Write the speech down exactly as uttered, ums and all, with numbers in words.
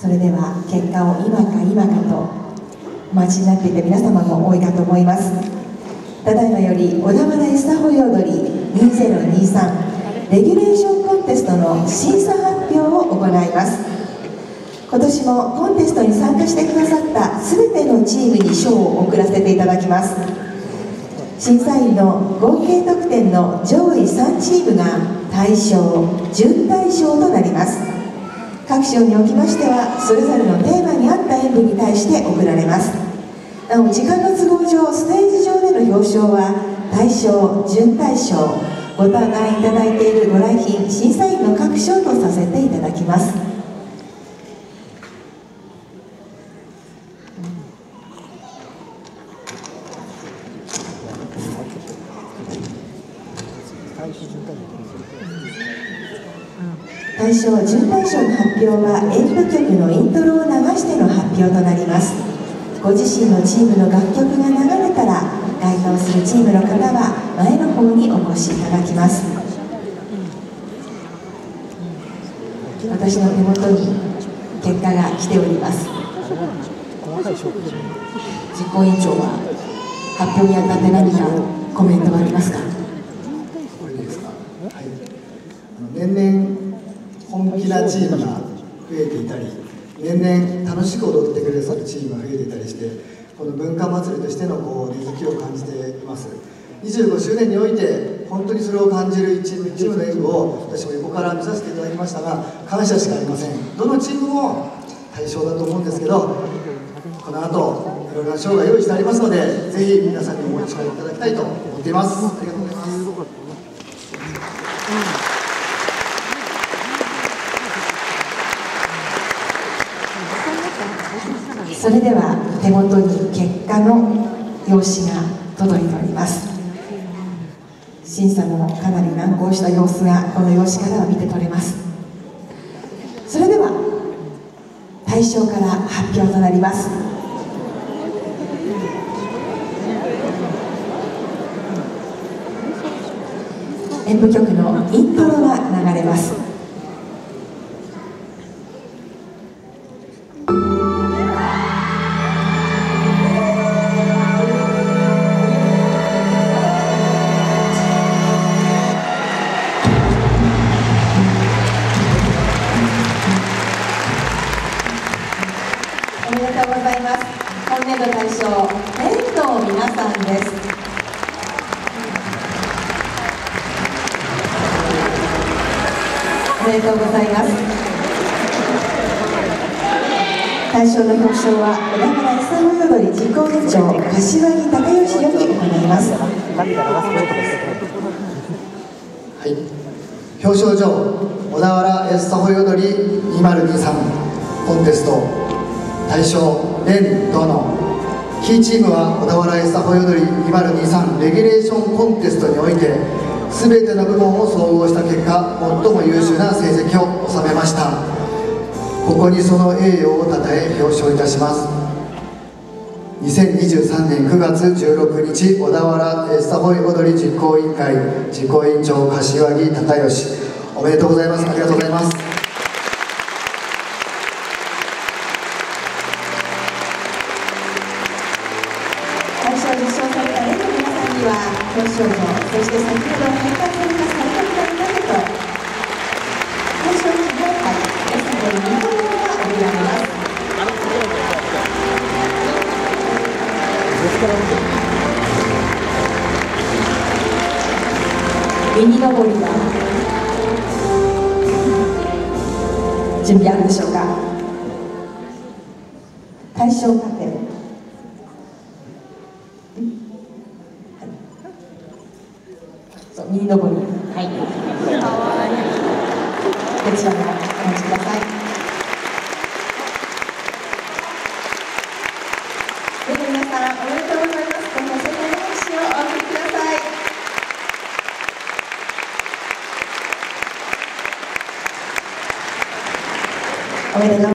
それでは結果を今か今かとお待ちになっていた皆様も多いかと思います。ただいまより小田原エスタホイ踊りにせんにじゅうさんレギュレーションコンテストの審査発表を行います。今年もコンテストに参加してくださった全てのチームに賞を贈らせていただきます。審査員の合計得点の上位さんチームが大賞、準大賞となります。各賞におきましてはそれぞれのテーマに合った演舞に対して贈られます。なお時間の都合上ステージ上での表彰は大賞、準大賞、ご担当いただいているご来賓審査員の各賞とさせていただきます。大賞、準大賞の発表は演舞曲のイントロを流しての発表となります。ご自身のチームの楽曲が流れたら該当するチームの方は前の方にお越しいただきます。私の手元に結果が来ております。実行委員長は発表にあたって何かコメントはありますか？ これでいいですか？はい、年々本気なチームが増えていたり、年々楽しく踊ってくれそうなチームが増えていたりして、この文化祭りとしてのこう根付きを感じています。にじゅうごしゅうねんにおいて本当にそれを感じるチーム一部の演舞を私も横から見させていただきましたが、感謝しかありません。どのチームも対象だと思うんですけど、この後いろいろな賞が用意してありますので、ぜひ皆さんにお持ち帰りいただきたいと思っています。ありがとうございます。 それでは手元に結果の用紙が届いております。審査もかなり難航した様子がこの用紙からは見て取れます。それでは大賞から発表となります。演舞曲のイントロが流れます。おめでとうございます。今年度大賞、天童皆さんです。おめでとうございます。大賞の表彰は小田原エスタホイ踊り実行委員長柏木孝義より行います。 はい、表彰状小田原エスタホイ踊りにせんにじゅうさんコンテスト大賞連殿キーチームは小田原エスタホイ踊りにせんにじゅうさんレギュレーションコンテストにおいて全ての部門を総合した結果、最も優秀な成績を収めました。ここにその栄誉をたたえ表彰いたします。にせんにじゅうさんねんくがつじゅうろくにち小田原エスタホイ踊り実行委員会実行委員長柏木孝義、おめでとうございます。ありがとうございます。 大賞を受賞された連の皆さんには表彰状、そして先ほど返還された最高の盾と大賞記号杯エスタホイ日本語が贈られます。ミニ登りは準備あるでしょうか。大賞盾、そうミニ登り、はい、こちらもお待ちください。では皆さんおめでとうございます。この盛大な拍手をお送りください。おめでとう。